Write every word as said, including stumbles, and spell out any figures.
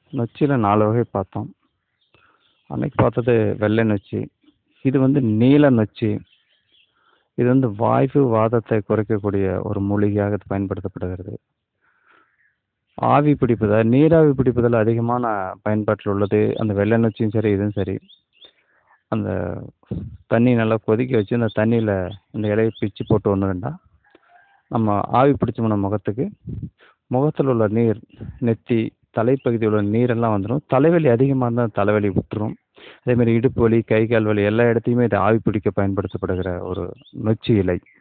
நொச்சியில நாலு வகை பார்த்தோம். அன்னைக்கு பார்த்தது வெள்ளை நொச்சி. இது வந்து நீல நொச்சி. இது வந்து வாய்வு வாதத்தை குறைக்கக்கூடிய ஒரு மூலிகையாக இது பயன்படுத்தப்படுகிறது. ஆவி பிடிப்பதால் நீராவி பிடிப்பதில் அதிகமான பயன்பாட்டில் உள்ளது அந்த வெள்ளை நொச்சியும் சரி இதுவும் சரி. அந்த தண்ணி நல்லா கொதிக்க வச்சு அந்த தண்ணியில் இந்த இலையை பிச்சு போட்டு ஒன்று ரெண்டா நம்ம ஆவி பிடிச்சோம்னா முகத்துக்கு முகத்தில் உள்ள நீர் நெத்தி தலைப்பகுதியில் உள்ள நீரெல்லாம் வந்துடும். தலைவலி அதிகமாக இருந்தால் தலைவலி விட்டுரும். அதேமாதிரி இடுப்பு வலி கை கால் வலி எல்லா இடத்தையுமே இதை ஆவி பிடிக்க பயன்படுத்தப்படுகிற ஒரு நொச்சி இலை.